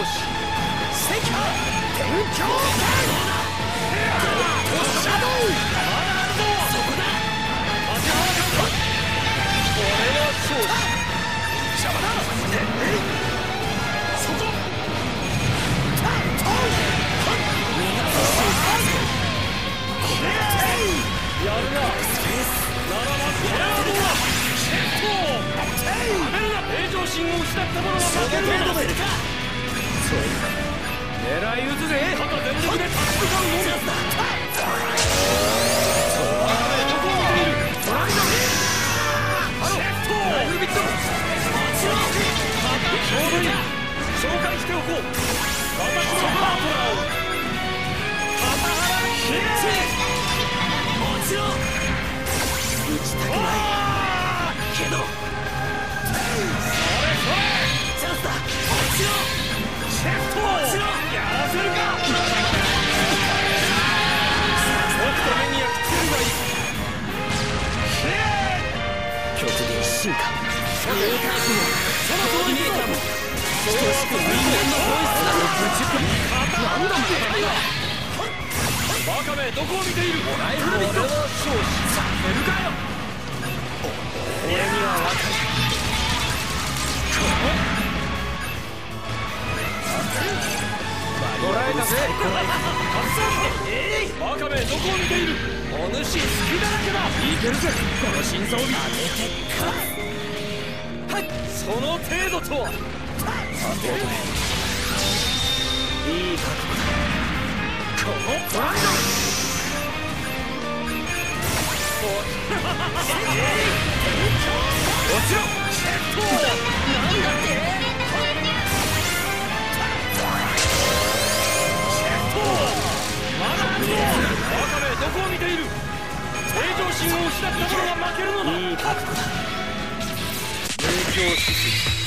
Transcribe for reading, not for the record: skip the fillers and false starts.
世界天狂剣シャドウそこだこれは勝利邪魔だそこやるなスペースならばこれはどうだシェット食べるな平常心を失った者は負けるのだそうか狙い撃つぜ肩全力で立ち向かうのみだそうだどこを見ているトライだシェットライフルビットもちろんちょうどいい紹介しておこう私のパートナーを肩腹ヒッチもちろん打ちたくないけどそれチャンスだもちろんシェフトもちろんやらせるかちょっと目に焼き付けるがいい極限進化その通りに等しく人間の本質なのぶち込みなんだってバカめどこを見ているライフルビット勝利させるかよ俺には分かる捕らえたぜバカめどこを見ているお主隙だらけだいけるぜこの新装備当ててかはいその程度とは踊れいい覚悟だこのトライドもちろんシェフトなんだってシェフトまだあるぞバカめどこを見ている平常心を失った者が負けるのだいい覚悟だ影響しすぎ